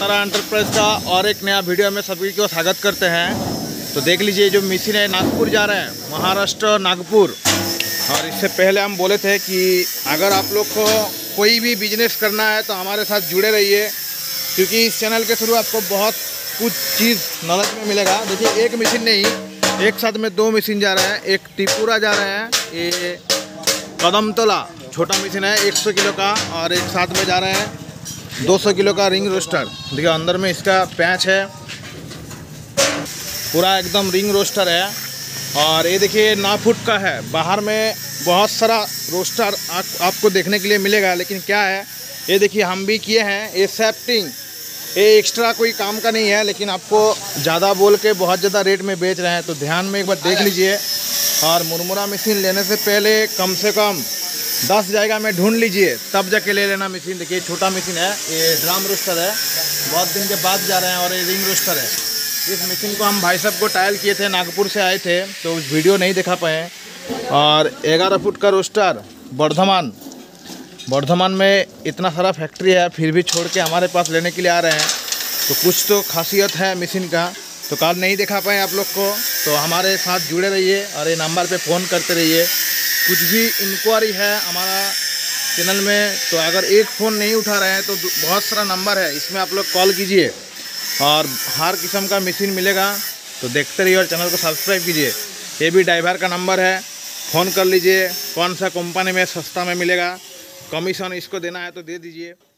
तारा enterprise का और एक नया वीडियो में सभी को स्वागत करते हैं। तो देख लीजिए जो मशीन है नागपुर जा रहे हैं, महाराष्ट्र नागपुर। और इससे पहले हम बोले थे कि अगर आप लोग को कोई भी बिजनेस करना है तो हमारे साथ जुड़े रहिए, क्योंकि इस चैनल के थ्रू आपको बहुत कुछ चीज़ नॉलेज में मिलेगा। देखिए एक मशीन नहीं, एक साथ में दो मशीन जा रहे हैं। एक त्रिपुरा जा रहे हैं, ये कदमतला छोटा मशीन है 100 किलो का, और एक साथ में जा रहे हैं 200 किलो का रिंग रोस्टर। देखिए अंदर में इसका पैच है, पूरा एकदम रिंग रोस्टर है। और ये देखिए 9 फुट का है। बाहर में बहुत सारा रोस्टर आपको देखने के लिए मिलेगा, लेकिन क्या है ये देखिए हम भी किए हैं। ये सेफ्टिंग, ये एक्स्ट्रा कोई काम का नहीं है, लेकिन आपको ज़्यादा बोल के बहुत ज़्यादा रेट में बेच रहे हैं, तो ध्यान में एक बार देख लीजिए। और मुरमुरा मशीन लेने से पहले कम से कम 10 जगह में ढूंढ लीजिए, तब जाके ले लेना मशीन। देखिए छोटा मशीन है, ये ड्रम रोस्टर है, बहुत दिन के बाद जा रहे हैं। और ये रिंग रोस्टर है। इस मशीन को हम भाई साहब को ट्रायल किए थे, नागपुर से आए थे, तो उस वीडियो नहीं दिखा पाए। और 11 फुट का रोस्टर बर्धमान में इतना सारा फैक्ट्री है, फिर भी छोड़ के हमारे पास लेने के लिए आ रहे हैं, तो कुछ तो खासियत है मशीन का। तो कल नहीं दिखा पाए आप लोग को, तो हमारे साथ जुड़े रहिए और ये नंबर पे फ़ोन करते रहिए। कुछ भी इंक्वायरी है हमारा चैनल में, तो अगर एक फ़ोन नहीं उठा रहे हैं तो बहुत सारा नंबर है, इसमें आप लोग कॉल कीजिए और हर किस्म का मशीन मिलेगा। तो देखते रहिए और चैनल को सब्सक्राइब कीजिए। ये भी ड्राइवर का नंबर है, फ़ोन कर लीजिए। कौन सा कंपनी में सस्ता में मिलेगा, कमीशन इसको देना है तो दे दीजिए।